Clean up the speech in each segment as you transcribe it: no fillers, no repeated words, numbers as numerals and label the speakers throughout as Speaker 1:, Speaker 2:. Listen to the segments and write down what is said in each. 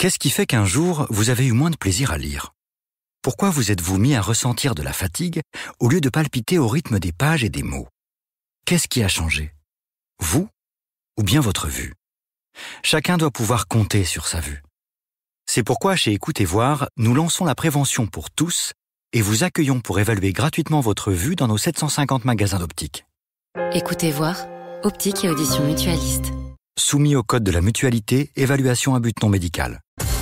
Speaker 1: Qu'est-ce qui fait qu'un jour, vous avez eu moins de plaisir à lire ? Pourquoi vous êtes-vous mis à ressentir de la fatigue au lieu de palpiter au rythme des pages et des mots ? Qu'est-ce qui a changé ? Vous ou bien votre vue ? Chacun doit pouvoir compter sur sa vue. C'est pourquoi chez Écoute et Voir, nous lançons la prévention pour tous et vous accueillons pour évaluer gratuitement votre vue dans nos 750 magasins d'optique.
Speaker 2: Écoute et Voir, optique et audition mutualiste.
Speaker 1: Soumis au code de la mutualité, évaluation à but non médical.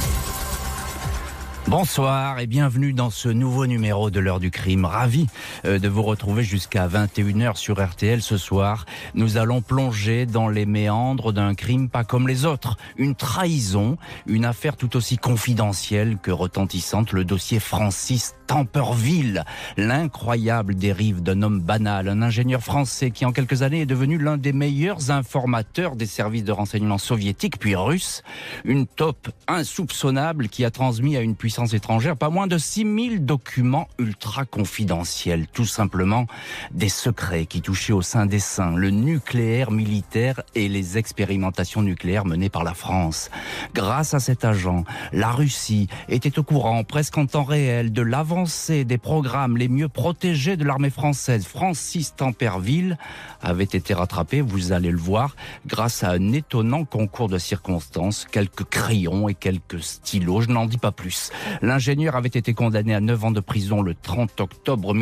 Speaker 3: Bonsoir et bienvenue dans ce nouveau numéro de l'heure du crime. Ravi de vous retrouver jusqu'à 21h sur RTL ce soir. Nous allons plonger dans les méandres d'un crime pas comme les autres. Une trahison, une affaire tout aussi confidentielle que retentissante, le dossier Francis Temperville. L'incroyable dérive d'un homme banal, un ingénieur français qui en quelques années est devenu l'un des meilleurs informateurs des services de renseignement soviétiques puis russes. Une taupe insoupçonnable qui a transmis à une puissance étrangère pas moins de 6000 documents ultra confidentiels, tout simplement des secrets qui touchaient au sein des seins, le nucléaire militaire et les expérimentations nucléaires menées par la France. Grâce à cet agent, la Russie était au courant presque en temps réel de l'avancée des programmes les mieux protégés de l'armée française. Francis Temperville avait été rattrapé, vous allez le voir, grâce à un étonnant concours de circonstances, quelques crayons et quelques stylos, je n'en dis pas plus. L'ingénieur avait été condamné à 9 ans de prison le 30 octobre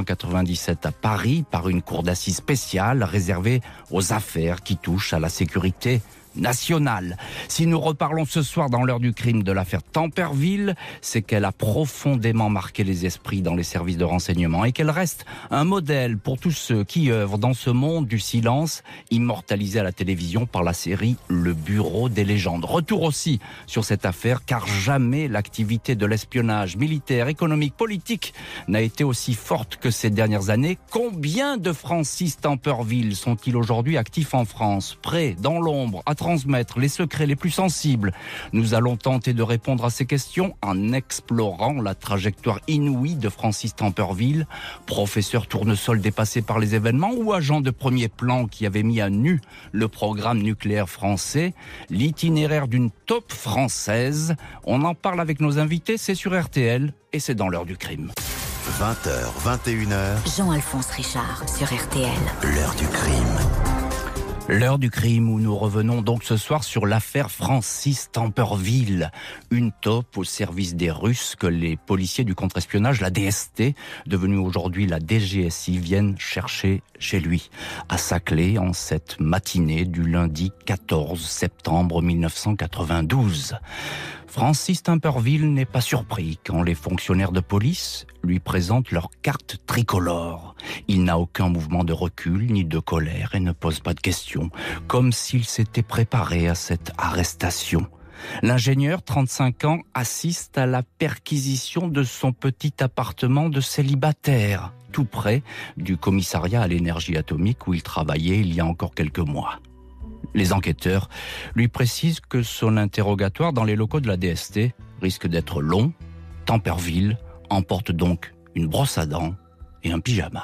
Speaker 3: 1997 à Paris par une cour d'assises spéciale réservée aux affaires qui touchent à la sécurité nationale. Si nous reparlons ce soir dans l'heure du crime de l'affaire Temperville, c'est qu'elle a profondément marqué les esprits dans les services de renseignement et qu'elle reste un modèle pour tous ceux qui œuvrent dans ce monde du silence, immortalisé à la télévision par la série Le Bureau des légendes. Retour aussi sur cette affaire, car jamais l'activité de l'espionnage militaire, économique, politique n'a été aussi forte que ces dernières années. Combien de Francis Temperville sont-ils aujourd'hui actifs en France, prêts, dans l'ombre, à transmettre les secrets les plus sensibles? Nous allons tenter de répondre à ces questions en explorant la trajectoire inouïe de Francis Temperville, professeur tournesol dépassé par les événements ou agent de premier plan qui avait mis à nu le programme nucléaire français, l'itinéraire d'une taupe française. On en parle avec nos invités, c'est sur RTL et c'est dans l'heure du crime.
Speaker 4: 20h, 21h.
Speaker 2: Jean-Alphonse Richard sur RTL.
Speaker 4: L'heure du crime.
Speaker 3: L'heure du crime où nous revenons donc ce soir sur l'affaire Francis Temperville. Une taupe au service des Russes que les policiers du contre-espionnage, la DST, devenue aujourd'hui la DGSI, viennent chercher chez lui, à Saclay, en cette matinée du lundi 14 septembre 1992. Francis Temperville n'est pas surpris quand les fonctionnaires de police lui présentent leur carte tricolore. Il n'a aucun mouvement de recul ni de colère et ne pose pas de questions, comme s'il s'était préparé à cette arrestation. L'ingénieur, 35 ans, assiste à la perquisition de son petit appartement de célibataire, tout près du commissariat à l'énergie atomique où il travaillait il y a encore quelques mois. Les enquêteurs lui précisent que son interrogatoire dans les locaux de la DST risque d'être long. Temperville emporte donc une brosse à dents et un pyjama.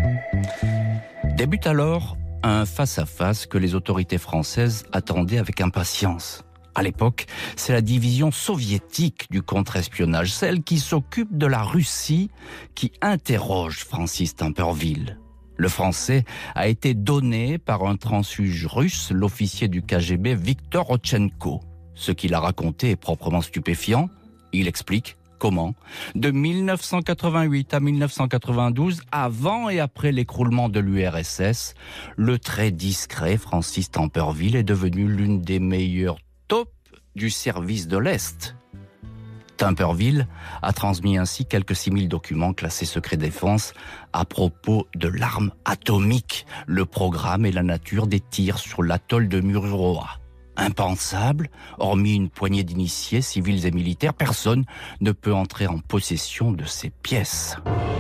Speaker 3: Débute alors un face-à-face que les autorités françaises attendaient avec impatience. À l'époque, c'est la division soviétique du contre-espionnage, celle qui s'occupe de la Russie, qui interroge Francis Temperville. Le français a été donné par un transfuge russe, l'officier du KGB Viktor Rotchenko. Ce qu'il a raconté est proprement stupéfiant. Il explique comment, de 1988 à 1992, avant et après l'écroulement de l'URSS, le très discret Francis Temperville est devenu l'une des meilleures taupes du service de l'Est. Temperville a transmis ainsi quelques 6000 documents classés secret défense à propos de l'arme atomique, le programme et la nature des tirs sur l'atoll de Mururoa. Impensable, hormis une poignée d'initiés civils et militaires, personne ne peut entrer en possession de ces pièces.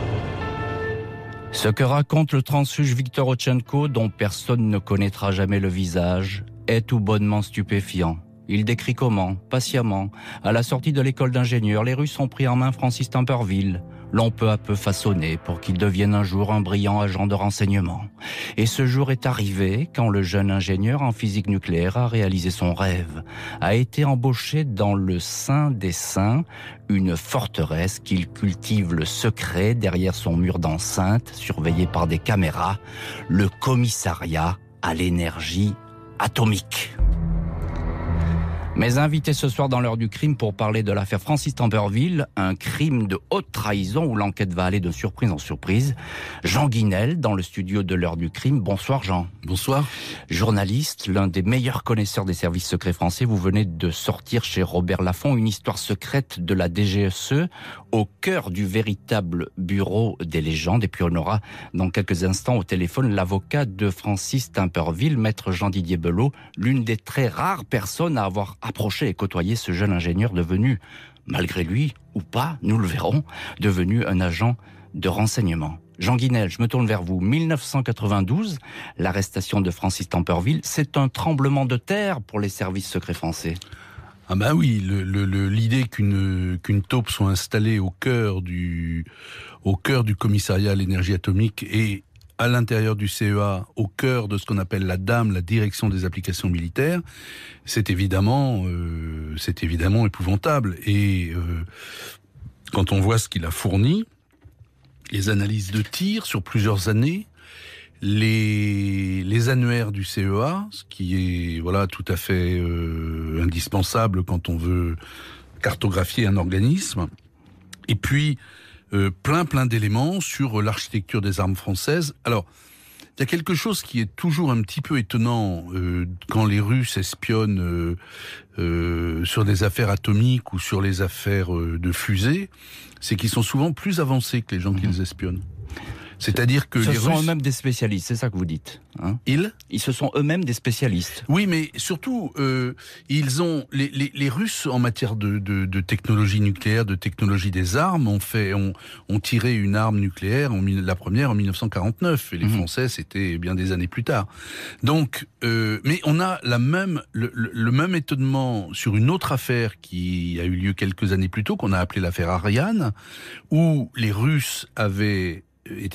Speaker 3: Ce que raconte le transfuge Viktor Rotchenko, dont personne ne connaîtra jamais le visage, est tout bonnement stupéfiant. Il décrit comment, patiemment, à la sortie de l'école d'ingénieurs, les Russes ont pris en main Francis Temperville, l'ont peu à peu façonné pour qu'il devienne un jour un brillant agent de renseignement. Et ce jour est arrivé quand le jeune ingénieur en physique nucléaire a réalisé son rêve, a été embauché dans le Saint des Saints, une forteresse qu'il cultive le secret derrière son mur d'enceinte, surveillé par des caméras, le commissariat à l'énergie atomique. Mes invités ce soir dans l'heure du crime pour parler de l'affaire Francis Tamperville, un crime de haute trahison où l'enquête va aller de surprise en surprise. Jean Guinel dans le studio de l'heure du crime. Bonsoir Jean.
Speaker 5: Bonsoir.
Speaker 3: Journaliste, l'un des meilleurs connaisseurs des services secrets français, vous venez de sortir chez Robert Laffont une histoire secrète de la DGSE au cœur du véritable bureau des légendes. Et puis on aura dans quelques instants au téléphone l'avocat de Francis Tamperville, maître Jean-Didier Belot, l'une des très rares personnes à avoir approché et côtoyé ce jeune ingénieur devenu, malgré lui ou pas, nous le verrons, devenu un agent de renseignement. Jean Guinel, je me tourne vers vous. 1992, l'arrestation de Francis Tamperville, c'est un tremblement de terre pour les services secrets français.
Speaker 5: Ah ben oui, l'idée qu'une taupe soit installée au cœur du commissariat à l'énergie atomique et à l'intérieur du CEA, au cœur de ce qu'on appelle la DAM, la direction des applications militaires, c'est évidemment épouvantable. Et quand on voit ce qu'il a fourni, les analyses de tir sur plusieurs années, les annuaires du CEA, ce qui est tout à fait indispensable quand on veut cartographier un organisme, et puis plein d'éléments sur l'architecture des armes françaises. Alors, il y a quelque chose qui est toujours un petit peu étonnant quand les Russes espionnent sur des affaires atomiques ou sur les affaires de fusées, c'est qu'ils sont souvent plus avancés que les gens qui les espionnent. C'est-à-dire que
Speaker 3: ce sont eux-mêmes des spécialistes, c'est ça que vous dites, hein ? Ils se sont eux-mêmes des spécialistes.
Speaker 5: Oui, mais surtout, ils ont les Russes en matière de technologie nucléaire, de technologie des armes, ont tiré une arme nucléaire, la première en 1949, et les Français c'était bien des années plus tard. Donc, mais on a le même étonnement sur une autre affaire qui a eu lieu quelques années plus tôt, qu'on a appelée l'affaire Ariane, où les Russes avaient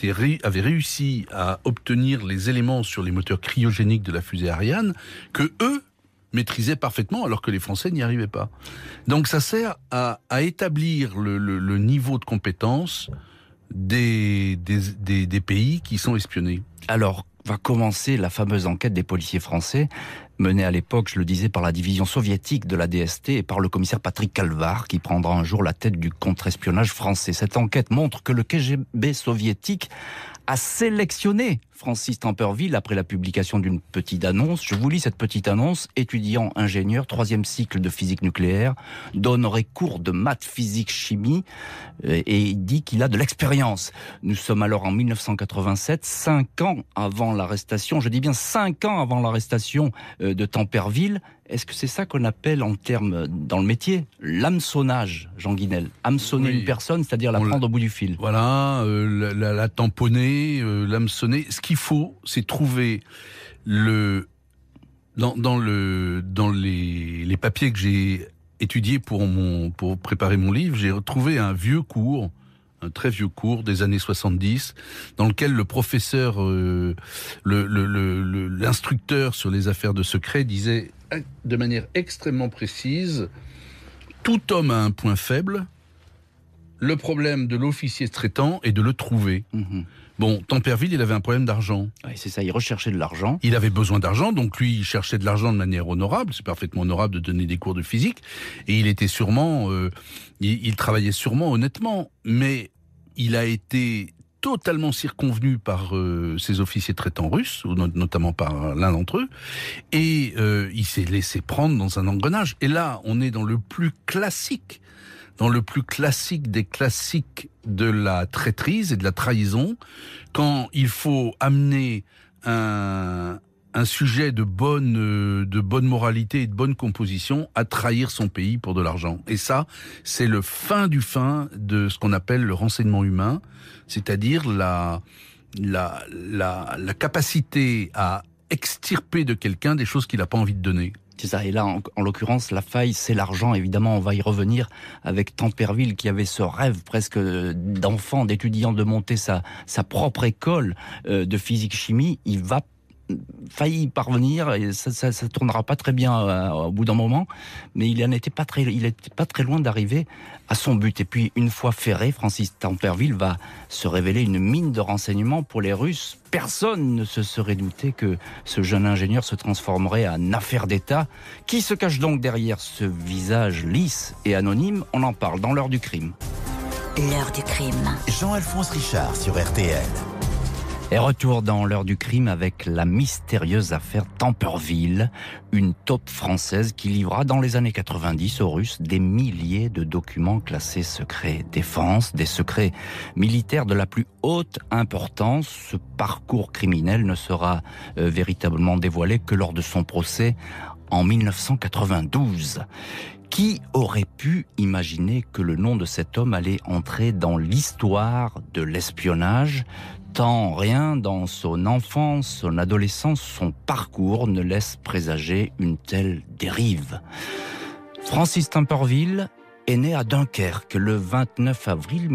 Speaker 5: réussi à obtenir les éléments sur les moteurs cryogéniques de la fusée Ariane que eux maîtrisaient parfaitement alors que les Français n'y arrivaient pas. Donc ça sert à établir le niveau de compétence des pays qui sont espionnés.
Speaker 3: Alors, va commencer la fameuse enquête des policiers français, menée à l'époque, je le disais, par la division soviétique de la DST et par le commissaire Patrick Calvar, qui prendra un jour la tête du contre-espionnage français. Cette enquête montre que le KGB soviétique a sélectionné Francis Tamperville après la publication d'une petite annonce. Je vous lis cette petite annonce. Étudiant ingénieur, 3e cycle de physique nucléaire, donnerait cours de maths, physique, chimie et il dit qu'il a de l'expérience. Nous sommes alors en 1987, 5 ans avant l'arrestation, je dis bien 5 ans avant l'arrestation de Tamperville. Est-ce que c'est ça qu'on appelle en termes dans le métier l'hameçonnage, Jean Guinel? Hameçonner une personne, c'est-à-dire la prendre au bout du fil.
Speaker 5: Voilà, la tamponner, l'hameçonner. Ce qu'il faut, c'est trouver dans les papiers que j'ai étudiés pour préparer mon livre, j'ai retrouvé un très vieux cours des années 70, dans lequel le professeur, l'instructeur sur les affaires de secret disait de manière extrêmement précise: tout homme a un point faible, le problème de l'officier traitant est de le trouver. Bon, Tamperville, il avait un problème d'argent.
Speaker 3: Oui, c'est ça, il recherchait de l'argent.
Speaker 5: Il avait besoin d'argent, donc lui, il cherchait de l'argent de manière honorable. C'est parfaitement honorable de donner des cours de physique. Et il était sûrement, il travaillait sûrement honnêtement. Mais il a été totalement circonvenu par ses officiers traitants russes, notamment par l'un d'entre eux. Et il s'est laissé prendre dans un engrenage. Et là, on est dans le plus classique des classiques de la traîtrise et de la trahison, quand il faut amener un sujet de bonne moralité et de bonne composition à trahir son pays pour de l'argent. Et ça, c'est le fin du fin de ce qu'on appelle le renseignement humain, c'est-à-dire la capacité à extirper de quelqu'un des choses qu'il n'a pas envie de donner.
Speaker 3: C'est ça, et là, en l'occurrence, la faille, c'est l'argent. Évidemment, on va y revenir avec Temperville, qui avait ce rêve presque d'enfant, d'étudiant, de monter sa propre école de physique-chimie. Il va failli y parvenir, et ça tournera pas très bien au bout d'un moment, mais il était pas très loin d'arriver à son but. Et puis, une fois ferré, Francis Temperville va se révéler une mine de renseignements pour les Russes. Personne ne se serait douté que ce jeune ingénieur se transformerait en affaire d'État. Qui se cache donc derrière ce visage lisse et anonyme? On en parle dans l'heure du crime.
Speaker 2: L'heure du crime.
Speaker 4: Jean-Alphonse Richard sur RTL.
Speaker 3: Et retour dans l'heure du crime avec la mystérieuse affaire Temperville, une taupe française qui livra dans les années 90 aux Russes des milliers de documents classés secrets défense, des secrets militaires de la plus haute importance. Ce parcours criminel ne sera véritablement dévoilé que lors de son procès en 1992. Qui aurait pu imaginer que le nom de cet homme allait entrer dans l'histoire de l'espionnage ? Tant rien dans son enfance, son adolescence, son parcours ne laisse présager une telle dérive. Francis Temperville est né à Dunkerque le 29 avril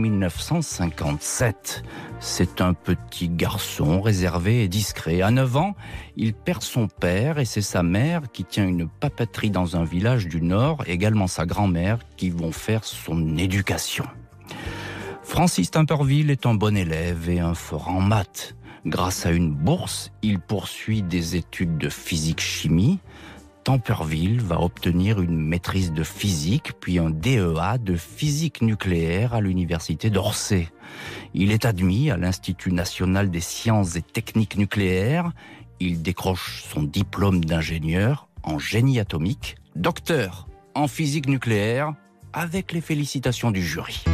Speaker 3: 1957. C'est un petit garçon réservé et discret. À 9 ans, il perd son père et c'est sa mère qui tient une papeterie dans un village du Nord, également sa grand-mère, qui vont faire son éducation. Francis Temperville est un bon élève et un fort en maths. Grâce à une bourse, il poursuit des études de physique-chimie. Temperville va obtenir une maîtrise de physique, puis un DEA de physique nucléaire à l'université d'Orsay. Il est admis à l'Institut national des sciences et techniques nucléaires. Il décroche son diplôme d'ingénieur en génie atomique, docteur en physique nucléaire, avec les félicitations du jury.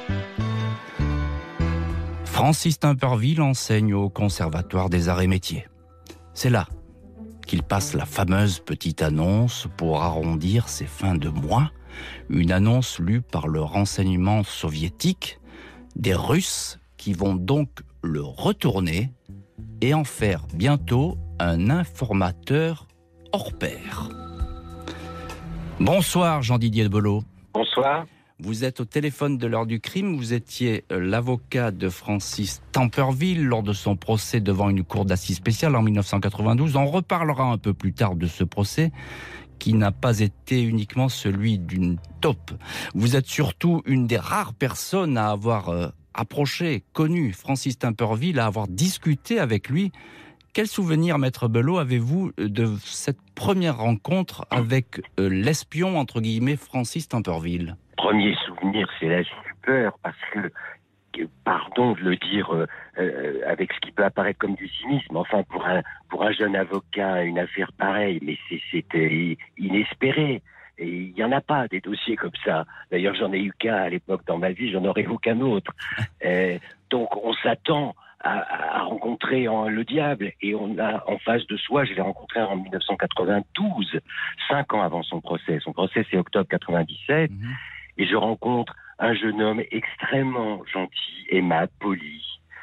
Speaker 3: Francis Temperville enseigne au Conservatoire des Arts et Métiers. C'est là qu'il passe la fameuse petite annonce pour arrondir ses fins de mois. Une annonce lue par le renseignement soviétique, des Russes qui vont donc le retourner et en faire bientôt un informateur hors pair. Bonsoir Jean-Didier Belot.
Speaker 6: Bonsoir.
Speaker 3: Vous êtes au téléphone de l'heure du crime. Vous étiez l'avocat de Francis Temperville lors de son procès devant une cour d'assises spéciale en 1992. On reparlera un peu plus tard de ce procès qui n'a pas été uniquement celui d'une taupe. Vous êtes surtout une des rares personnes à avoir approché, connu Francis Temperville, à avoir discuté avec lui. Quel souvenir, Maître Belot, avez-vous de cette première rencontre avec l'espion, entre guillemets, Francis Temperville ?
Speaker 6: Premier souvenir, c'est la stupeur, parce que, pardon de le dire avec ce qui peut apparaître comme du cynisme, enfin pour un jeune avocat, une affaire pareille, mais c'était inespéré. Et il n'y en a pas des dossiers comme ça. D'ailleurs, j'en ai eu qu'un à l'époque dans ma vie, j'en aurais aucun autre. Donc on s'attend à rencontrer le diable, et on a en face de soi, je l'ai rencontré en 1992, 5 ans avant son procès. Son procès, c'est octobre 97. Et je rencontre un jeune homme extrêmement gentil, aimable, poli,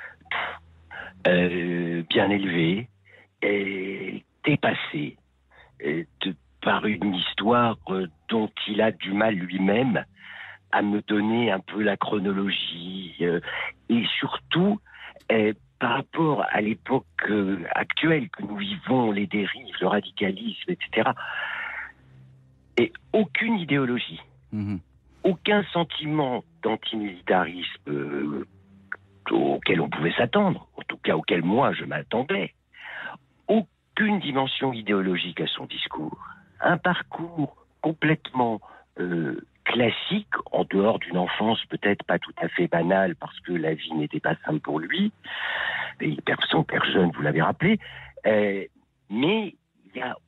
Speaker 6: bien élevé, et dépassé par une histoire dont il a du mal lui-même à me donner un peu la chronologie. Et surtout, par rapport à l'époque actuelle que nous vivons, les dérives, le radicalisme, etc., et aucune idéologie. Aucun sentiment d'antimilitarisme auquel on pouvait s'attendre, en tout cas auquel moi je m'attendais. Aucune dimension idéologique à son discours. Un parcours complètement classique, en dehors d'une enfance peut-être pas tout à fait banale, parce que la vie n'était pas simple pour lui. Et son père jeune, vous l'avez rappelé. Mais il n'y a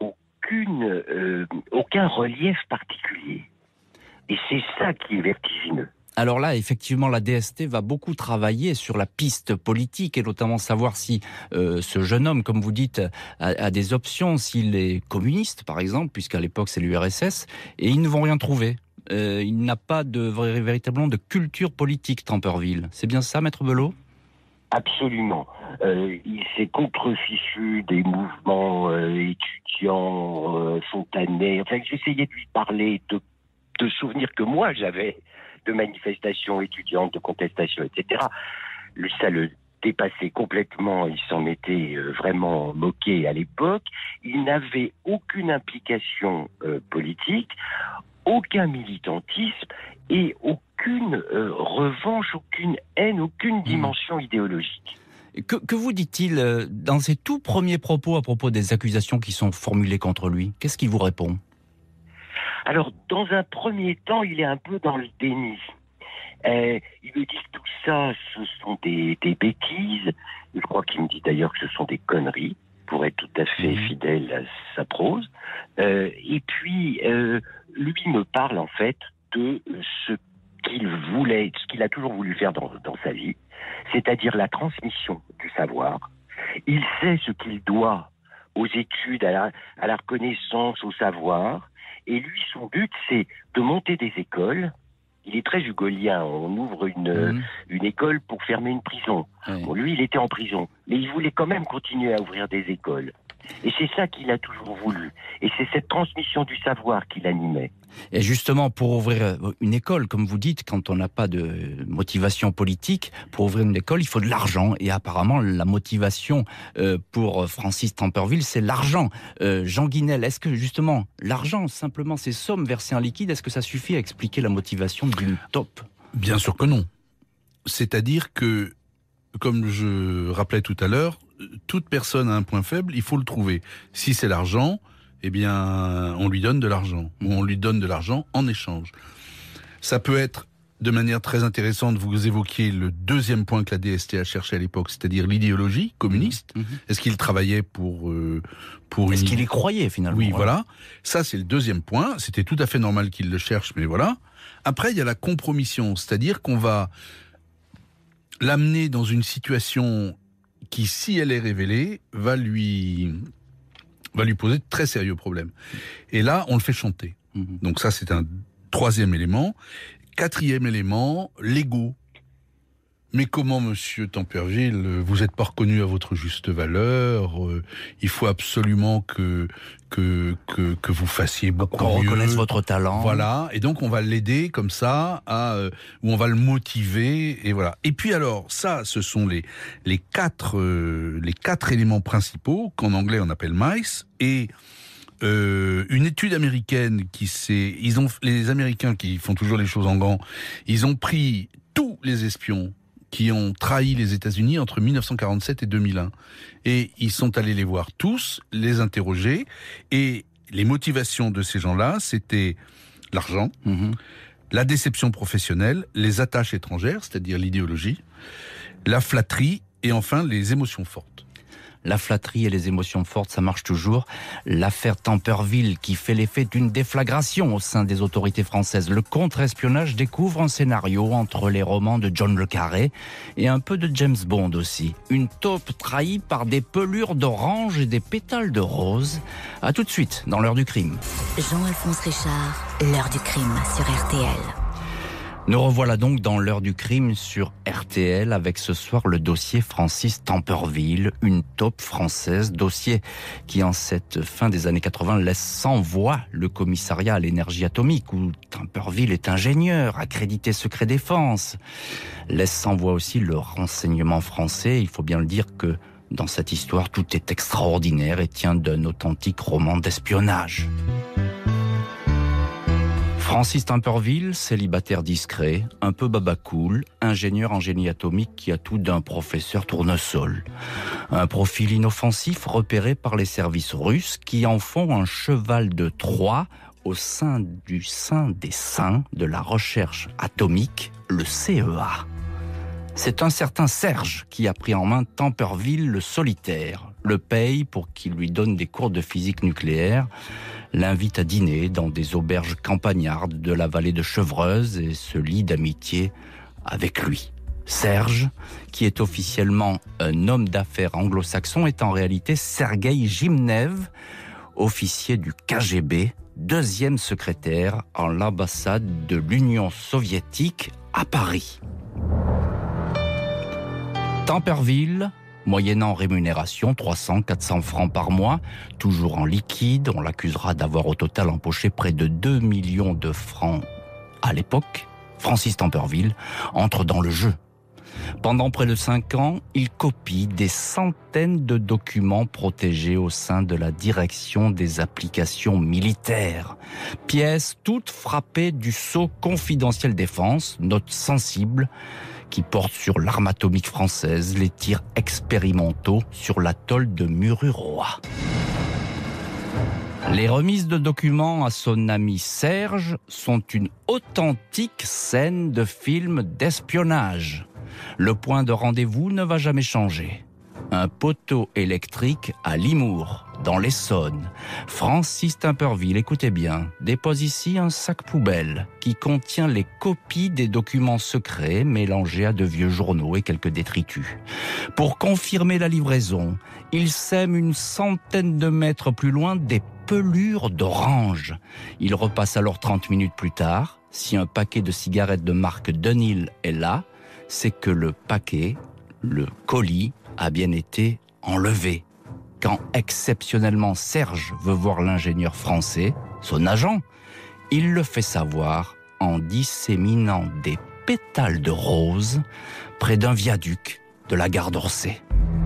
Speaker 6: aucun relief particulier. Et c'est ça qui est vertigineux.
Speaker 3: Alors là, effectivement, la DST va beaucoup travailler sur la piste politique et notamment savoir si ce jeune homme, comme vous dites, a des options, s'il est communiste, par exemple, puisqu'à l'époque c'est l'URSS, et ils ne vont rien trouver. Il n'a pas véritablement de culture politique, Temperville. C'est bien ça, Maître Belot ?
Speaker 6: Absolument. Il s'est contrefichu des mouvements étudiants fontanais. Enfin, j'essayais de lui parler de souvenirs que moi j'avais de manifestations étudiantes, de contestations, etc. Lui, ça le dépassait complètement. Il s'en était vraiment moqué à l'époque. Il n'avait aucune implication politique, aucun militantisme et aucune revanche, aucune haine, aucune dimension idéologique.
Speaker 3: Que vous dit-il dans ses tout premiers propos à propos des accusations qui sont formulées contre lui? Qu'est-ce qu'il vous répond?
Speaker 6: Alors, dans un premier temps, il est un peu dans le déni. Il me dit que tout ça, ce sont des bêtises. Je crois qu'il me dit d'ailleurs que ce sont des conneries, pour être tout à fait fidèle à sa prose. Et puis, lui me parle en fait de ce qu'il voulait, ce qu'il a toujours voulu faire dans sa vie, c'est-à-dire la transmission du savoir. Il sait ce qu'il doit aux études, à la reconnaissance, au savoir. Et lui, son but, c'est de monter des écoles. Il est très hugolien. On ouvre une école pour fermer une prison. Bon, lui, il était en prison. Mais il voulait quand même continuer à ouvrir des écoles. Et c'est ça qu'il a toujours voulu. Et c'est cette transmission du savoir qui l'animait.
Speaker 3: Et justement, pour ouvrir une école, comme vous dites, quand on n'a pas de motivation politique, pour ouvrir une école, il faut de l'argent. Et apparemment, la motivation pour Francis Tamperville, c'est l'argent. Jean Guinel, est-ce que justement, l'argent, simplement ces sommes versées en liquide, est-ce que ça suffit à expliquer la motivation d'une taupe?
Speaker 5: Bien sûr que non. C'est-à-dire que, comme je rappelais tout à l'heure, toute personne a un point faible, il faut le trouver. Si c'est l'argent, eh bien, on lui donne de l'argent. Ou on lui donne de l'argent en échange. Ça peut être, de manière très intéressante, vous évoquiez le deuxième point que la DST a cherché à l'époque, c'est-à-dire l'idéologie communiste. Est-ce qu'il travaillait pour
Speaker 3: Est-ce qu'il y croyait, finalement?
Speaker 5: Oui, voilà. Ça, c'est le deuxième point. C'était tout à fait normal qu'il le cherche, mais voilà. Après, il y a la compromission, c'est-à-dire qu'on va l'amener dans une situation qui, si elle est révélée, va lui poser de très sérieux problèmes. Et là, on le fait chanter. Donc ça, c'est un troisième élément. Quatrième élément, l'ego. Mais comment, monsieur Tamperville, vous n'êtes pas reconnu à votre juste valeur, il faut absolument que vous fassiez beaucoup mieux.
Speaker 3: Qu'on reconnaisse votre talent.
Speaker 5: Voilà, et donc on va l'aider comme ça, ou on va le motiver, et voilà. Et puis alors, ça, ce sont les quatre éléments principaux, qu'en anglais on appelle MICE, et une étude américaine les Américains qui font toujours les choses en grand, ils ont pris tous les espions qui ont trahi les États-Unis entre 1947 et 2001. Et ils sont allés les voir tous, les interroger, et les motivations de ces gens-là, c'était l'argent, la déception professionnelle, les attaches étrangères, c'est-à-dire l'idéologie, la flatterie, et enfin les émotions fortes.
Speaker 3: La flatterie et les émotions fortes, ça marche toujours. L'affaire Tamperville qui fait l'effet d'une déflagration au sein des autorités françaises. Le contre-espionnage découvre un scénario entre les romans de John le Carré et un peu de James Bond aussi. Une taupe trahie par des pelures d'orange et des pétales de rose. À tout de suite dans l'heure du crime.
Speaker 2: Jean-Alphonse Richard, l'heure du crime sur RTL.
Speaker 3: Nous revoilà donc dans l'heure du crime sur RTL avec ce soir le dossier Francis Tamperville, une taupe française, dossier qui en cette fin des années 80 laisse sans voix le commissariat à l'énergie atomique où Tamperville est ingénieur, accrédité secret défense. Laisse sans voix aussi le renseignement français, il faut bien le dire que dans cette histoire tout est extraordinaire et tient d'un authentique roman d'espionnage. Francis Tamperville, célibataire discret, un peu babacool, ingénieur en génie atomique qui a tout d'un professeur tournesol. Un profil inoffensif repéré par les services russes qui en font un cheval de Troie au sein des saints de la recherche atomique, le CEA. C'est un certain Serge qui a pris en main Tamperville le solitaire, le paye pour qu'il lui donne des cours de physique nucléaire, l'invite à dîner dans des auberges campagnardes de la vallée de Chevreuse et se lie d'amitié avec lui. Serge, qui est officiellement un homme d'affaires anglo-saxon, est en réalité Sergueï Gimnev, officier du KGB, deuxième secrétaire en l'ambassade de l'Union soviétique à Paris. Temperville, moyennant rémunération 300-400 francs par mois, toujours en liquide, on l'accusera d'avoir au total empoché près de 2 millions de francs à l'époque. Francis Temperville entre dans le jeu. Pendant près de 5 ans, il copie des centaines de documents protégés au sein de la direction des applications militaires. Pièces toutes frappées du sceau confidentiel défense, notes sensibles, qui portent sur l'arme atomique française, les tirs expérimentaux sur l'atoll de Mururoa. Les remises de documents à son ami Serge sont une authentique scène de film d'espionnage. Le point de rendez-vous ne va jamais changer. Un poteau électrique à Limours, dans l'Essonne. Francis Temperville, écoutez bien, dépose ici un sac poubelle qui contient les copies des documents secrets mélangés à de vieux journaux et quelques détritus. Pour confirmer la livraison, il sème une centaine de mètres plus loin des pelures d'orange. Il repasse alors 30 minutes plus tard. Si un paquet de cigarettes de marque Dunhill est là, c'est que le paquet, le colis, a bien été enlevé. Quand exceptionnellement Serge veut voir l'ingénieur français, son agent, il le fait savoir en disséminant des pétales de rose près d'un viaduc de la gare d'Orsay.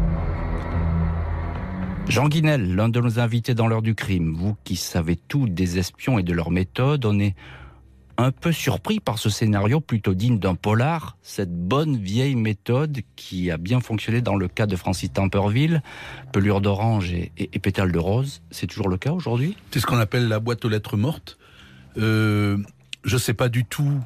Speaker 3: Jean Guinel, l'un de nos invités dans l'heure du crime, vous qui savez tout des espions et de leurs méthodes, on est un peu surpris par ce scénario plutôt digne d'un polar, cette bonne vieille méthode qui a bien fonctionné dans le cas de Francis Temperville, pelure d'orange et pétales de rose. C'est toujours le cas aujourd'hui ?
Speaker 5: C'est ce qu'on appelle la boîte aux lettres mortes. Je ne sais pas du tout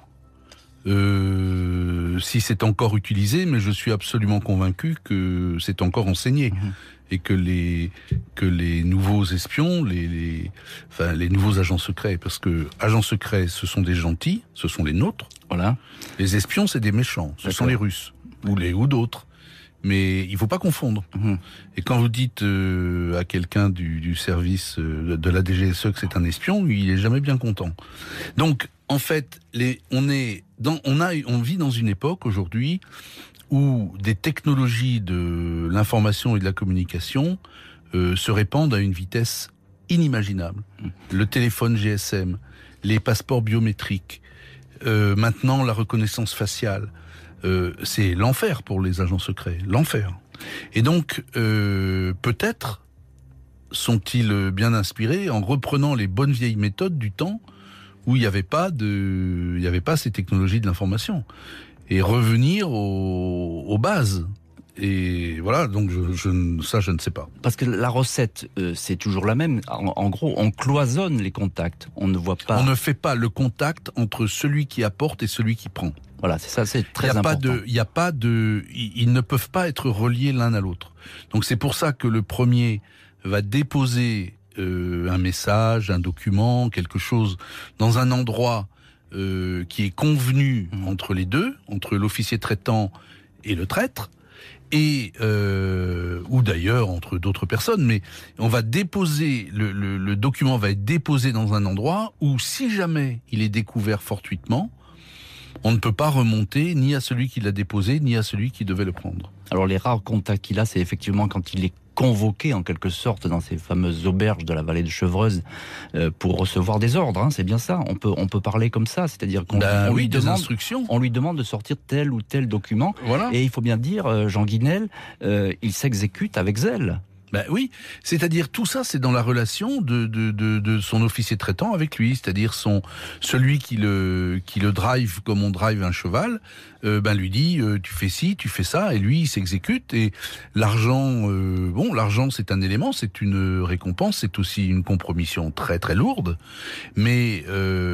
Speaker 5: si c'est encore utilisé, mais je suis absolument convaincu que c'est encore enseigné. Et que les nouveaux espions, les nouveaux agents secrets, parce que agents secrets, ce sont des gentils, ce sont les nôtres. Voilà. Les espions, c'est des méchants, ce sont les Russes ou d'autres. Mais il faut pas confondre. Et quand vous dites à quelqu'un du service de la DGSE que c'est un espion, il est jamais bien content. Donc, en fait, on vit dans une époque aujourd'hui où des technologies de l'information et de la communication se répandent à une vitesse inimaginable. Le téléphone GSM, les passeports biométriques, maintenant la reconnaissance faciale, c'est l'enfer pour les agents secrets, l'enfer. Et donc, peut-être sont-ils bien inspirés en reprenant les bonnes vieilles méthodes du temps où il n'y avait pas ces technologies de l'information. Et revenir aux bases. Et voilà, donc je ne sais pas.
Speaker 3: Parce que la recette, c'est toujours la même. En gros, on cloisonne les contacts. On ne voit pas.
Speaker 5: On ne fait pas le contact entre celui qui apporte et celui qui prend.
Speaker 3: Voilà, c'est ça, c'est très important.
Speaker 5: Ils ne peuvent pas être reliés l'un à l'autre. Donc c'est pour ça que le premier va déposer un message, un document, quelque chose dans un endroit qui est convenu entre les deux, entre l'officier traitant et le traître, et ou d'ailleurs entre d'autres personnes, mais on va déposer, le document va être déposé dans un endroit où si jamais il est découvert fortuitement, on ne peut pas remonter ni à celui qui l'a déposé, ni à celui qui devait le prendre.
Speaker 3: Alors les rares contacts qu'il a, c'est effectivement quand il est convoqué en quelque sorte dans ces fameuses auberges de la vallée de Chevreuse pour recevoir des ordres, hein, c'est bien ça. On peut parler comme ça, c'est-à-dire qu'on lui demande de sortir tel ou tel document. Voilà. Et il faut bien dire, Jean Guinel, il s'exécute avec zèle.
Speaker 5: Ben oui, c'est-à-dire tout ça, c'est dans la relation de son officier traitant avec lui, c'est-à-dire celui qui le drive comme on drive un cheval, lui dit tu fais ci, tu fais ça, et lui il s'exécute. Et l'argent, l'argent c'est un élément, c'est une récompense, c'est aussi une compromission très très lourde, mais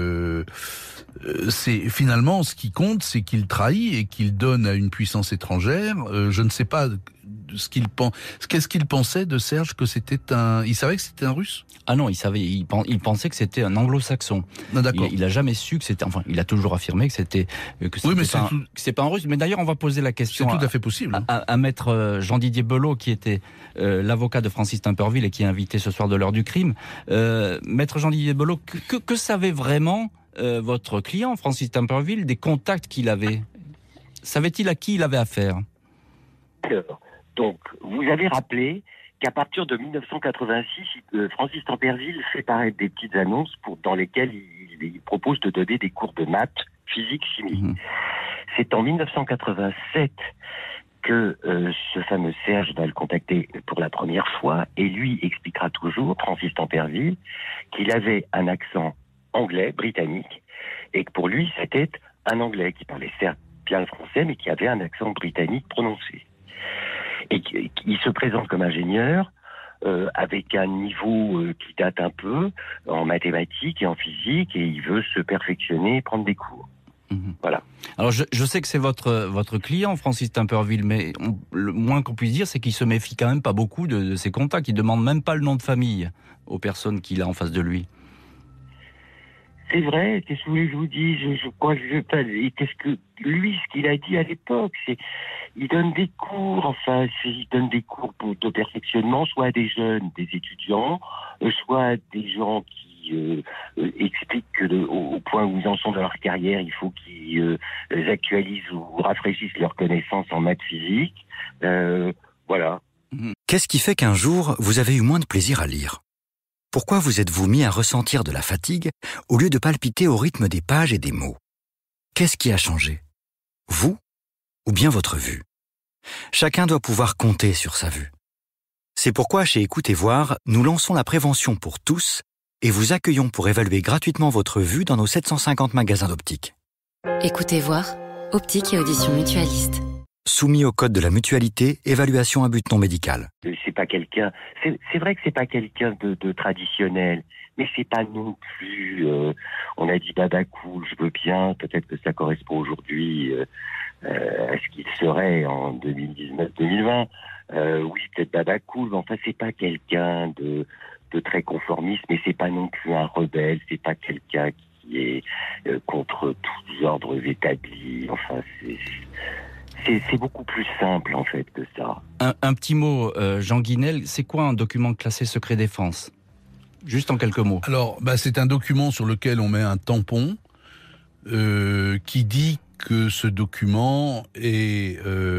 Speaker 5: c'est finalement ce qui compte, c'est qu'il trahit et qu'il donne à une puissance étrangère. Je ne sais pas ce qu'il pense. Qu'est-ce qu'il pensait de Serge, que c'était il savait que c'était un Russe?
Speaker 3: Ah non, il pensait que c'était un anglo-saxon.
Speaker 5: Ah, d'accord.
Speaker 3: Il a jamais su que c'était, enfin, il a toujours affirmé que c'était c'est pas un Russe. Mais d'ailleurs, on va poser la question.
Speaker 5: C'est tout à fait possible.
Speaker 3: À maître Jean-Didier Belot, qui était l'avocat de Francis Temperville et qui est invité ce soir de l'heure du crime. Maître Jean-Didier Belot, que savait vraiment votre client, Francis Temperville, des contacts qu'il avait? Savait-il à qui il avait affaire?
Speaker 6: Alors, donc, vous avez rappelé qu'à partir de 1986, Francis Temperville fait paraître des petites annonces dans lesquelles il propose de donner des cours de maths, physique, chimie. C'est en 1987 que ce fameux Serge va le contacter pour la première fois et lui expliquera toujours, Francis Temperville, qu'il avait un accent anglais, britannique, et que pour lui, c'était un anglais qui parlait certes bien le français, mais qui avait un accent britannique prononcé. Et il se présente comme ingénieur, avec un niveau qui date un peu en mathématiques et en physique, et il veut se perfectionner et prendre des cours. Voilà.
Speaker 3: Alors je sais que c'est votre client, Francis Temperville, mais le moins qu'on puisse dire, c'est qu'il se méfie quand même pas beaucoup de ses contacts. Il demande même pas le nom de famille aux personnes qu'il a en face de lui.
Speaker 6: C'est vrai, qu'est-ce que vous voulez que je vous dise, je crois que qu'est-ce que lui, ce qu'il a dit à l'époque, c'est il donne des cours, il donne des cours de perfectionnement, soit à des jeunes, des étudiants, soit à des gens qui expliquent que au point où ils en sont dans leur carrière, il faut qu'ils actualisent ou rafraîchissent leurs connaissances en maths physique. Voilà.
Speaker 1: Qu'est-ce qui fait qu'un jour, vous avez eu moins de plaisir à lire ? Pourquoi vous êtes-vous mis à ressentir de la fatigue au lieu de palpiter au rythme des pages et des mots ? Qu'est-ce qui a changé ? Vous ou bien votre vue ? Chacun doit pouvoir compter sur sa vue. C'est pourquoi chez Écoute et Voir, nous lançons la prévention pour tous et vous accueillons pour évaluer gratuitement votre vue dans nos 750 magasins d'optique.
Speaker 2: Écoutez voir, optique et audition mutualiste.
Speaker 1: Soumis au code de la mutualité, évaluation à but non médical.
Speaker 6: C'est pas quelqu'un. C'est vrai que c'est pas quelqu'un de traditionnel, mais c'est pas non plus. On a dit Baba Cool, je veux bien. Peut-être que ça correspond aujourd'hui à ce qu'il serait en 2019-2020. Oui, peut-être Baba Cool, mais enfin c'est pas quelqu'un de très conformiste, mais c'est pas non plus un rebelle. C'est pas quelqu'un qui est contre tous les ordres établis. Enfin c'est beaucoup plus simple, en fait, que ça.
Speaker 3: Un petit mot, Jean Guinel, c'est quoi un document classé secret défense ? Juste en quelques mots.
Speaker 5: Alors, c'est un document sur lequel on met un tampon qui dit que ce document est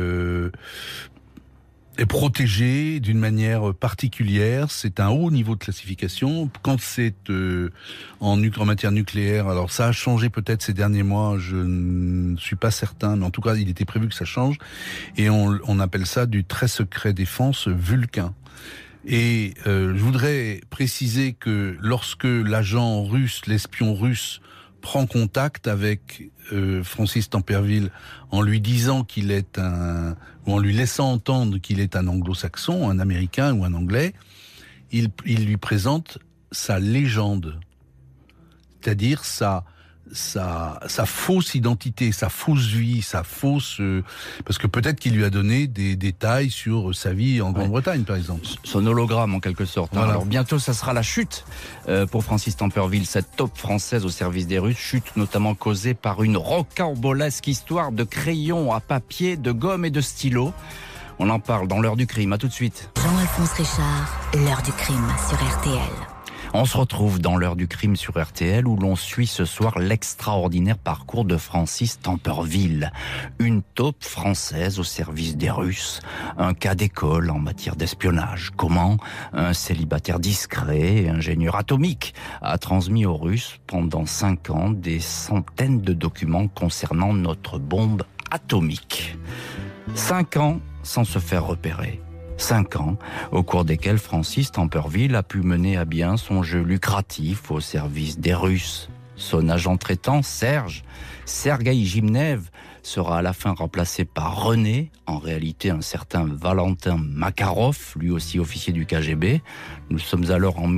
Speaker 5: protégé d'une manière particulière. C'est un haut niveau de classification. Quand c'est en matière nucléaire, alors ça a changé peut-être ces derniers mois, je ne suis pas certain, mais en tout cas, il était prévu que ça change. Et on appelle ça du très secret défense Vulcain. Et je voudrais préciser que lorsque l'agent russe, l'espion russe, prend contact avec Francis Temperville en lui disant qu'il est ou en lui laissant entendre qu'il est un anglo-saxon, un américain ou un anglais, il lui présente sa légende, c'est-à-dire sa fausse identité, sa fausse vie, parce que peut-être qu'il lui a donné des détails sur sa vie en Grande-Bretagne, par exemple.
Speaker 3: Son hologramme, en quelque sorte.
Speaker 5: Voilà.
Speaker 3: Alors bientôt, ça sera la chute pour Francis Temperville, cette taupe française au service des Russes, chute notamment causée par une rocambolesque histoire de crayons à papier, de gomme et de stylo. On en parle dans l'heure du crime. À tout de suite.
Speaker 7: Jean-Alphonse Richard, l'heure du crime sur RTL.
Speaker 3: On se retrouve dans l'heure du crime sur RTL où l'on suit ce soir l'extraordinaire parcours de Francis Temperville. Une taupe française au service des Russes. Un cas d'école en matière d'espionnage. Comment un célibataire discret, ingénieur atomique, a transmis aux Russes pendant 5 ans des centaines de documents concernant notre bombe atomique. 5 ans sans se faire repérer. 5 ans, au cours desquels Francis Temperville a pu mener à bien son jeu lucratif au service des Russes. Son agent traitant, Sergueï Gimnev, sera à la fin remplacé par René, en réalité un certain Valentin Makarov, lui aussi officier du KGB. Nous sommes alors en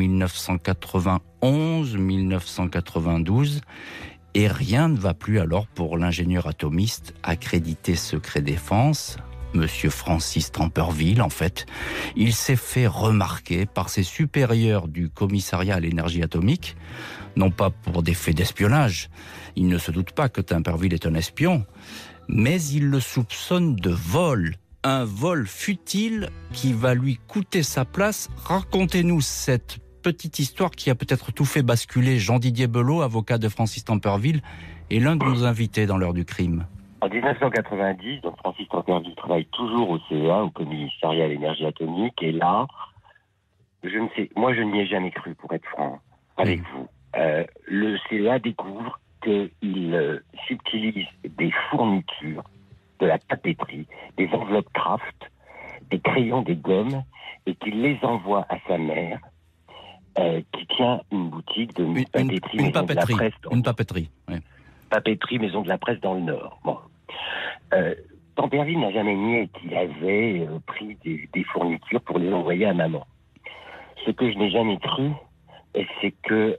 Speaker 3: 1991-1992, et rien ne va plus alors pour l'ingénieur atomiste accrédité secret défense, Monsieur Francis Temperville, en fait. Il s'est fait remarquer par ses supérieurs du commissariat à l'énergie atomique, non pas pour des faits d'espionnage. Il ne se doute pas que Temperville est un espion, mais il le soupçonne de vol. Un vol futile qui va lui coûter sa place. Racontez-nous cette petite histoire qui a peut-être tout fait basculer. Jean-Didier Belot, avocat de Francis Temperville, est l'un de nos invités dans l'heure du crime.
Speaker 6: En 1990, donc Francis Tanperville travaille toujours au CEA, au Commissariat à l'énergie atomique, et là, moi je n'y ai jamais cru, pour être franc avec vous. Le CEA découvre qu'il subtilise des fournitures, de la papeterie, des enveloppes craft, des crayons, des gommes, et qu'il les envoie à sa mère, qui tient une boutique de papeterie,
Speaker 3: une papeterie, oui.
Speaker 6: Papeterie, maison de la presse dans le Nord. Bon. Tanperville n'a jamais nié qu'il avait pris des fournitures pour les envoyer à maman. Ce que je n'ai jamais cru, c'est que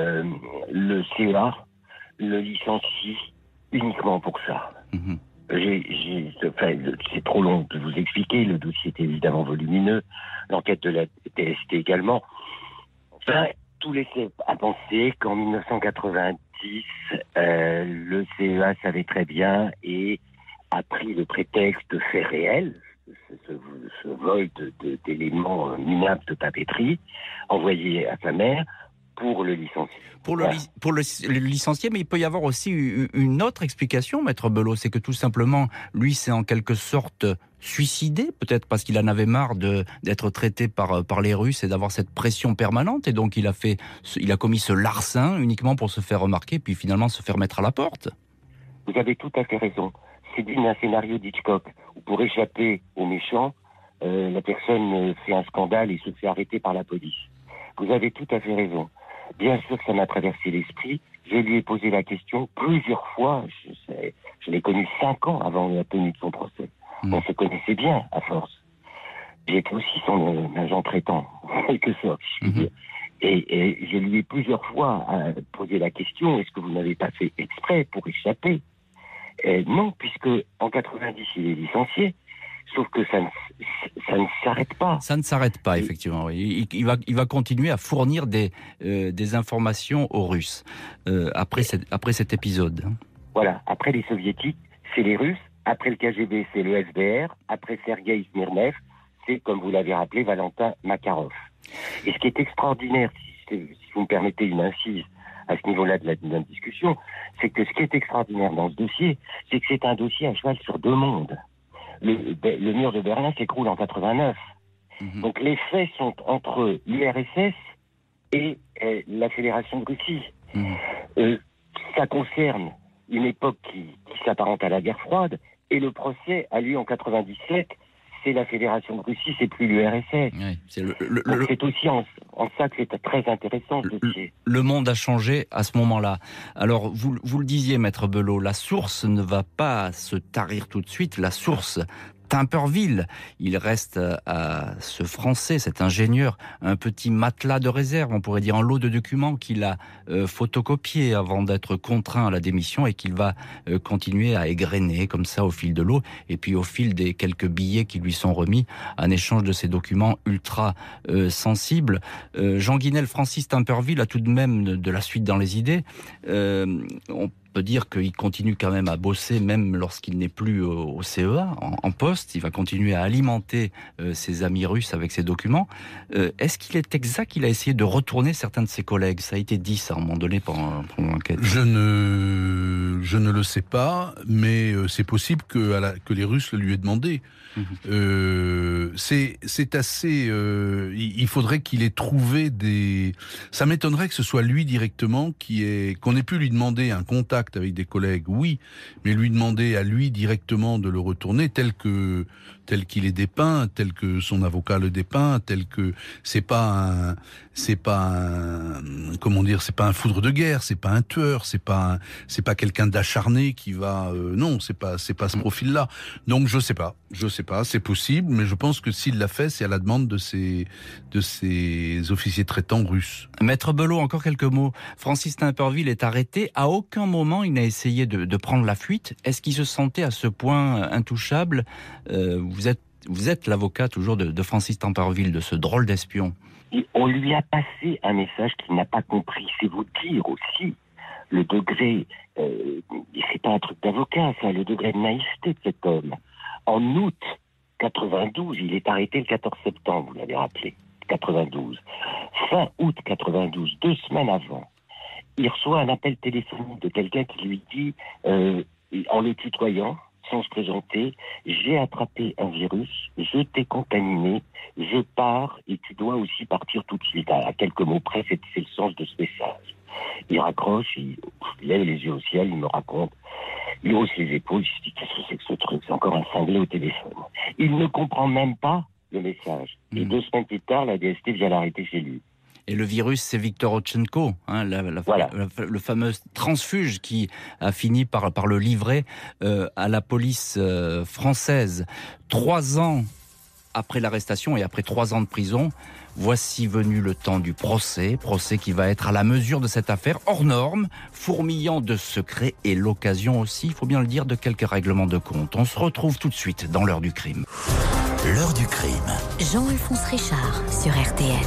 Speaker 6: le CEA le licencie uniquement pour ça.
Speaker 3: Mmh.
Speaker 6: C'est trop long de vous expliquer, le dossier est évidemment volumineux, l'enquête de la TST également. Enfin, tout laissait à penser qu'en 1990, le CEA savait très bien et a pris le prétexte de faits réels, ce vol d'éléments minables de papeterie, envoyé à sa mère, pour le licencier.
Speaker 3: Pour le licencier, mais il peut y avoir aussi une autre explication, Maître Belot, c'est que tout simplement, lui, c'est en quelque sorte suicidé, peut-être parce qu'il en avait marre d'être traité par les Russes et d'avoir cette pression permanente, et donc il a commis ce larcin uniquement pour se faire remarquer, puis finalement se faire mettre à la porte.
Speaker 6: Vous avez tout à fait raison. C'est digne d'un scénario d'Hitchcock, où pour échapper aux méchants, la personne fait un scandale et se fait arrêter par la police. Vous avez tout à fait raison. Bien sûr que ça m'a traversé l'esprit. Je lui ai posé la question plusieurs fois. Je l'ai connu 5 ans avant la tenue de son procès. On se connaissait bien, à force. J'étais aussi son agent traitant, en quelque sorte, si je puis dire. Et je lui ai plusieurs fois posé la question, est-ce que vous n'avez pas fait exprès pour échapper ? Non, puisque en 90, il est licencié. Sauf que ça ne s'arrête pas.
Speaker 3: Ça ne s'arrête pas, effectivement. Oui. Il va continuer à fournir des informations aux Russes après cet épisode.
Speaker 6: Voilà. Après les Soviétiques, c'est les Russes. Après le KGB, c'est le SBR. Après Sergueï Smirnev, c'est, comme vous l'avez rappelé, Valentin Makarov. Et ce qui est extraordinaire, si vous me permettez une incise à ce niveau-là de la discussion, c'est que ce qui est extraordinaire dans ce dossier, c'est que c'est un dossier à cheval sur 2 mondes. Le mur de Berlin s'écroule en 89. Donc les faits sont entre l'URSS et la Fédération de Russie. Ça concerne une époque qui s'apparente à la guerre froide, et le procès a lieu en 97. C'est la Fédération de Russie, c'est plus l'URSS.
Speaker 3: Oui,
Speaker 6: c'est aussi en ça que c'est très intéressant ce dossier.
Speaker 3: Le monde a changé à ce moment-là. Alors, vous le disiez, Maître Belot, la source ne va pas se tarir tout de suite. La source Tanperville, il reste à ce Français, cet ingénieur, un petit matelas de réserve, on pourrait dire un lot de documents qu'il a photocopié avant d'être contraint à la démission et qu'il va continuer à égrener comme ça au fil de l'eau et puis au fil des quelques billets qui lui sont remis en échange de ces documents ultra sensibles. Jean Guinel, Francis Tanperville a tout de même de la suite dans les idées. On peut dire qu'il continue quand même à bosser, même lorsqu'il n'est plus au CEA, en poste. Il va continuer à alimenter ses amis russes avec ses documents. Est-ce qu'il est exact qu'il a essayé de retourner certains de ses collègues ? Ça a été dit, ça, à un moment donné, pendant l'enquête.
Speaker 5: Je ne le sais pas, mais c'est possible que les Russes le lui aient demandé. C'est assez... il faudrait qu'il ait trouvé des... Ça m'étonnerait que ce soit lui directement qu'on ait pu lui demander un contact avec des collègues, oui, mais lui demander à lui directement de le retourner tel qu'il est dépeint, tel que son avocat le dépeint, tel que c'est pas un foudre de guerre, c'est pas un tueur, c'est pas quelqu'un d'acharné qui va non, c'est pas ce profil-là. Donc je sais pas, c'est possible, mais je pense que s'il l'a fait, c'est à la demande de ces officiers traitants russes.
Speaker 3: Maître Belot, encore quelques mots. Francis Tanperville est arrêté. À aucun moment il n'a essayé de prendre la fuite. Est-ce qu'il se sentait à ce point intouchable ? Vous êtes l'avocat toujours de Francis Tanperville, de ce drôle d'espion.
Speaker 6: On lui a passé un message qu'il n'a pas compris. C'est vous dire aussi le degré, c'est pas un truc d'avocat, ça, le degré de naïveté de cet homme. En août 92, il est arrêté le 14 septembre, vous l'avez rappelé, 92. Fin août 92, 2 semaines avant, il reçoit un appel téléphonique de quelqu'un qui lui dit Et en le tutoyant, sans se présenter, j'ai attrapé un virus, je t'ai contaminé, je pars et tu dois aussi partir tout de suite. À quelques mots près, c'est le sens de ce message. Il raccroche, il lève les yeux au ciel, il me raconte, il hausse les épaules, il se dit qu'est-ce que c'est que ce truc, c'est encore un cinglé au téléphone. Il ne comprend même pas le message. Et 2 semaines plus tard, la DST vient l'arrêter chez lui.
Speaker 3: Et le virus, c'est Victor Ochenko, hein,
Speaker 6: Voilà.
Speaker 3: le fameux transfuge qui a fini par le livrer à la police française. 3 ans après l'arrestation et après 3 ans de prison, voici venu le temps du procès qui va être à la mesure de cette affaire, hors norme, fourmillant de secrets et l'occasion aussi, il faut bien le dire, de quelques règlements de compte. On se retrouve tout de suite dans l'heure du crime.
Speaker 4: L'heure du crime.
Speaker 7: Jean-Alphonse Richard sur RTL.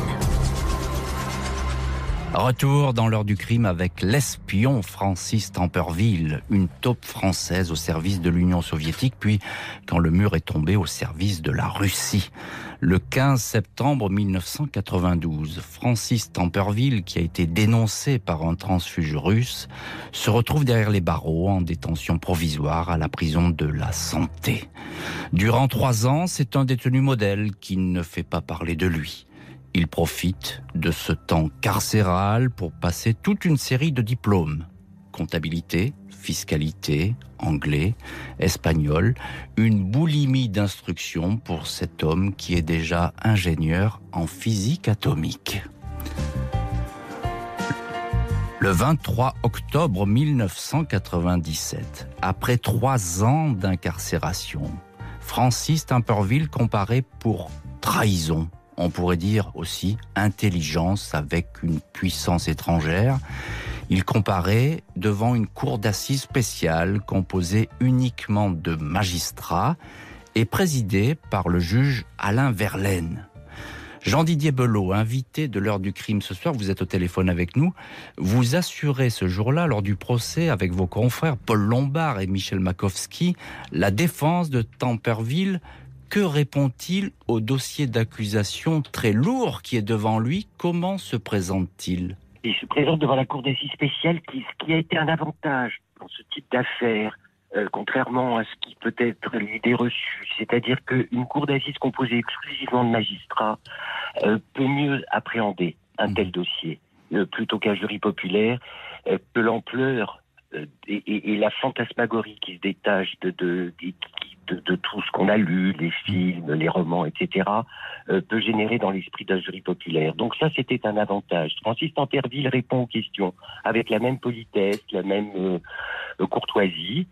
Speaker 3: Retour dans l'heure du crime avec l'espion Francis Temperville, une taupe française au service de l'Union soviétique, puis quand le mur est tombé au service de la Russie. Le 15 septembre 1992, Francis Temperville, qui a été dénoncé par un transfuge russe, se retrouve derrière les barreaux en détention provisoire à la prison de la Santé. Durant 3 ans, c'est un détenu modèle qui ne fait pas parler de lui. Il profite de ce temps carcéral pour passer toute une série de diplômes. Comptabilité, fiscalité, anglais, espagnol, une boulimie d'instruction pour cet homme qui est déjà ingénieur en physique atomique. Le 23 octobre 1997, après 3 ans d'incarcération, Francis Temperville comparaît pour trahison. On pourrait dire aussi intelligence avec une puissance étrangère. Il comparaît devant une cour d'assises spéciale composée uniquement de magistrats et présidée par le juge Alain Verlaine. Jean-Didier Belot, invité de l'heure du crime ce soir, vous êtes au téléphone avec nous. Vous assurez ce jour-là, lors du procès avec vos confrères Paul Lombard et Michel Makowski, la défense de Temperville. Que répond-il au dossier d'accusation très lourd qui est devant lui? Comment se présente-t-il?
Speaker 6: Il se présente devant la cour d'assises spéciale, qui a été un avantage dans ce type d'affaires, contrairement à ce qui peut être l'idée reçue. C'est-à-dire qu'une cour d'assises composée exclusivement de magistrats peut mieux appréhender un tel dossier, plutôt qu'un jury populaire, que l'ampleur et la fantasmagorie qui se détache de tout ce qu'on a lu, les films, les romans, etc., peut générer dans l'esprit d'un jury populaire. Donc ça, c'était un avantage. Francis Temperville répond aux questions avec la même politesse, la même courtoisie.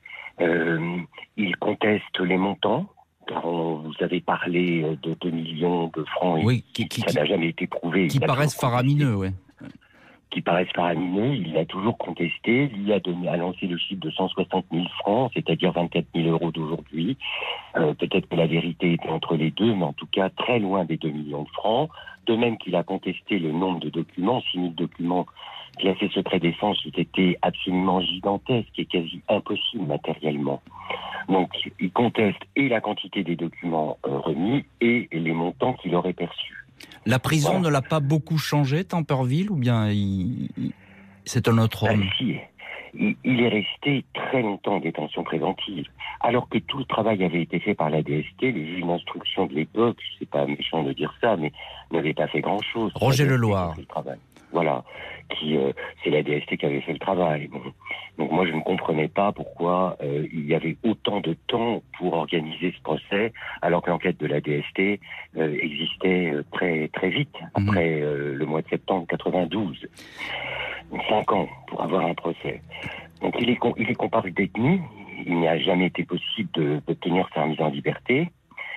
Speaker 6: Il conteste les montants. Vous avez parlé de 2 millions de francs.
Speaker 3: Oui,
Speaker 6: ça n'a jamais été prouvé.
Speaker 3: Qui paraissent faramineux, oui.
Speaker 6: Qui paraissent faramineux, il l'a toujours contesté. Il a lancé le chiffre de 160 000 francs, c'est-à-dire 24 000 euros d'aujourd'hui. Peut-être que la vérité était entre les deux, mais en tout cas très loin des 2 millions de francs. De même qu'il a contesté le nombre de documents, 6 000 documents qui a fait secret défense, c'était absolument gigantesque et quasi impossible matériellement. Donc il conteste et la quantité des documents remis et les montants qu'il aurait perçus.
Speaker 3: La prison ne l'a pas beaucoup changé, Temperville, ou bien c'est un autre homme?
Speaker 6: Si. Il est resté très longtemps en détention préventive, alors que tout le travail avait été fait par la DST. Les juges d'instruction de l'époque, c'est pas méchant de dire ça, mais n'avaient pas fait grand-chose.
Speaker 3: Roger Leloir.
Speaker 6: Voilà, c'est la DST qui avait fait le travail. Bon. Donc moi je ne comprenais pas pourquoi il y avait autant de temps pour organiser ce procès, alors que l'enquête de la DST existait très très vite, après le mois de septembre 92. 5 ans pour avoir un procès. Donc il est comparu détenu, il n'a jamais été possible d'obtenir sa remise en liberté,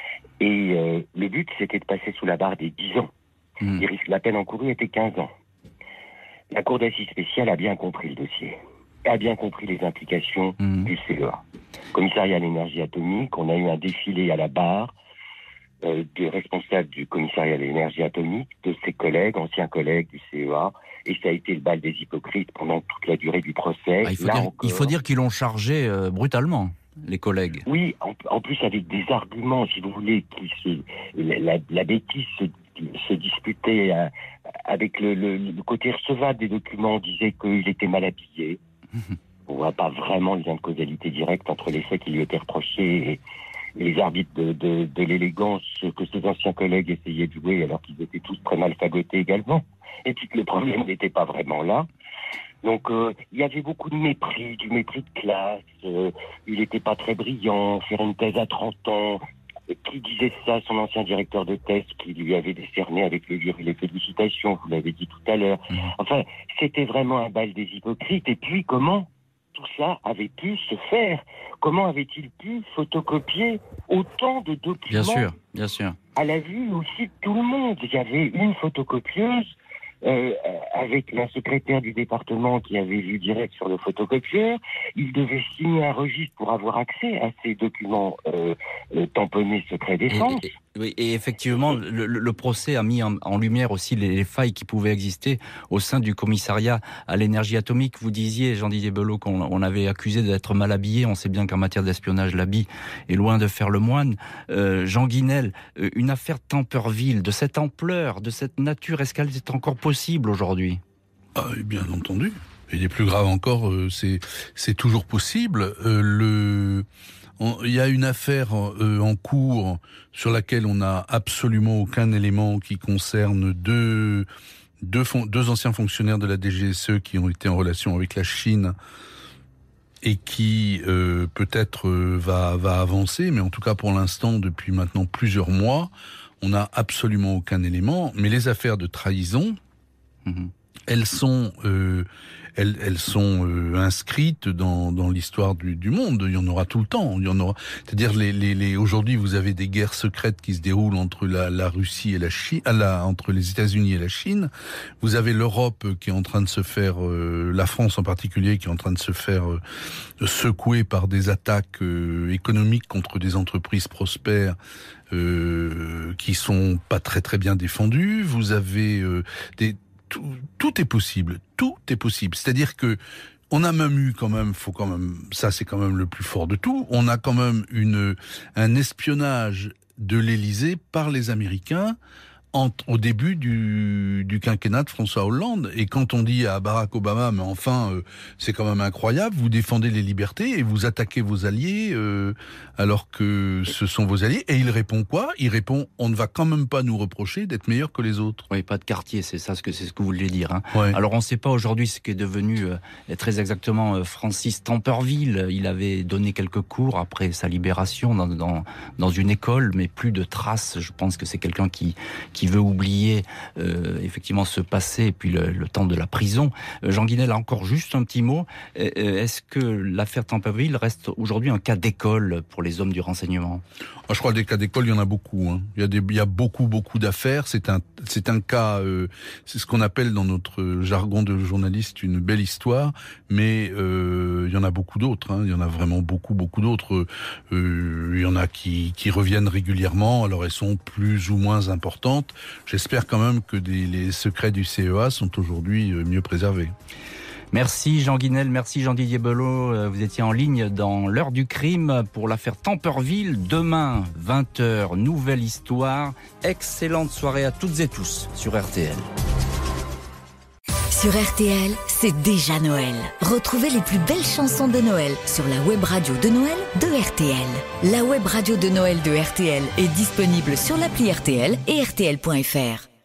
Speaker 6: et le but c'était de passer sous la barre des 10 ans. La peine encourue était 15 ans. La Cour d'assises spéciale a bien compris le dossier, a bien compris les implications du CEA. Commissariat à l'énergie atomique, on a eu un défilé à la barre des responsables du commissariat à l'énergie atomique, de ses collègues, anciens collègues du CEA, et ça a été le bal des hypocrites pendant toute la durée du procès.
Speaker 3: Il faut dire qu'ils l'ont chargé brutalement, les collègues.
Speaker 6: Oui, en plus avec des arguments, si vous voulez, la bêtise se disputait avec le côté recevable des documents. On disait qu'il était mal habillé. On voit pas vraiment le lien de causalité directe entre les faits qui lui étaient reprochés et les arbitres de l'élégance que ses anciens collègues essayaient de jouer alors qu'ils étaient tous très mal fagotés également. Et puis que le problème n'était pas vraiment là. Donc il y avait beaucoup de mépris, du mépris de classe. Il n'était pas très brillant, faire une thèse à 30 ans. Qui disait ça? Son ancien directeur de thèse qui lui avait décerné avec le jury les félicitations, vous l'avez dit tout à l'heure. Enfin, c'était vraiment un bal des hypocrites. Et puis comment tout ça avait pu se faire? Comment avait-il pu photocopier autant de documents
Speaker 3: Bien sûr.
Speaker 6: à la vue aussi de tout le monde? Il y avait une photocopieuse avec la secrétaire du département qui avait vu direct sur le photocopieur. Il devait signer un registre pour avoir accès à ces documents tamponnés secret défense.
Speaker 3: Et effectivement, le procès a mis en lumière aussi les failles qui pouvaient exister au sein du commissariat à l'énergie atomique. Vous disiez, Jean-Didier Belot, qu'on avait accusé d'être mal habillé. On sait bien qu'en matière d'espionnage, l'habit est loin de faire le moine. Jean Guinel, une affaire Temperville de cette ampleur, de cette nature, est-ce qu'elle est encore possible aujourd'hui?
Speaker 5: Bien entendu. Et les plus graves encore, c'est toujours possible. Il y a une affaire en cours sur laquelle on n'a absolument aucun élément qui concerne deux anciens fonctionnaires de la DGSE qui ont été en relation avec la Chine et qui peut-être va avancer, mais en tout cas pour l'instant, depuis maintenant plusieurs mois, on n'a absolument aucun élément. Mais les affaires de trahison, elles sont inscrites dans l'histoire du monde. Il y en aura tout le temps. Il y en aura. C'est-à-dire aujourd'hui, vous avez des guerres secrètes qui se déroulent entre la Russie et la Chine, entre les États-Unis et la Chine. Vous avez l'Europe qui est en train de se faire, la France en particulier, qui est en train de se faire secouer par des attaques économiques contre des entreprises prospères. Qui sont pas très très bien défendues. Vous avez tout est possible. Tout est possible. C'est-à-dire que on a même eu ça c'est quand même le plus fort de tout. On a quand même un espionnage de l'Élysée par les Américains au début du quinquennat de François Hollande. Et quand on dit à Barack Obama, mais enfin, c'est quand même incroyable, vous défendez les libertés et vous attaquez vos alliés alors que ce sont vos alliés. Et il répond quoi? Il répond, on ne va quand même pas nous reprocher d'être meilleurs que les autres.
Speaker 3: Oui, pas de quartier, c'est ce que vous voulez dire. Hein.
Speaker 5: Ouais.
Speaker 3: Alors on ne sait pas aujourd'hui ce qu'est devenu très exactement Francis Temperville. Il avait donné quelques cours après sa libération dans une école, mais plus de traces. Je pense que c'est quelqu'un qui veut oublier effectivement ce passé et puis le temps de la prison. Jean Guinel, encore juste un petit mot. Est-ce que l'affaire Temperville reste aujourd'hui un cas d'école pour les hommes du renseignement?
Speaker 5: Je crois que des cas d'école, il y en a beaucoup. Hein. Il y a beaucoup d'affaires. C'est un cas, c'est ce qu'on appelle dans notre jargon de journaliste une belle histoire, mais il y en a beaucoup d'autres. Hein. Il y en a vraiment beaucoup d'autres. Il y en a qui reviennent régulièrement. Alors elles sont plus ou moins importantes. J'espère quand même que les secrets du CEA sont aujourd'hui mieux préservés.
Speaker 3: Merci Jean Guinel, merci Jean-Didier Belot. Vous étiez en ligne dans l'heure du crime pour l'affaire Temperville. Demain, 20h, nouvelle histoire. Excellente soirée à toutes et tous sur RTL.
Speaker 7: Sur RTL, c'est déjà Noël. Retrouvez les plus belles chansons de Noël sur la web radio de Noël de RTL. La web radio de Noël de RTL est disponible sur l'appli RTL et RTL.fr.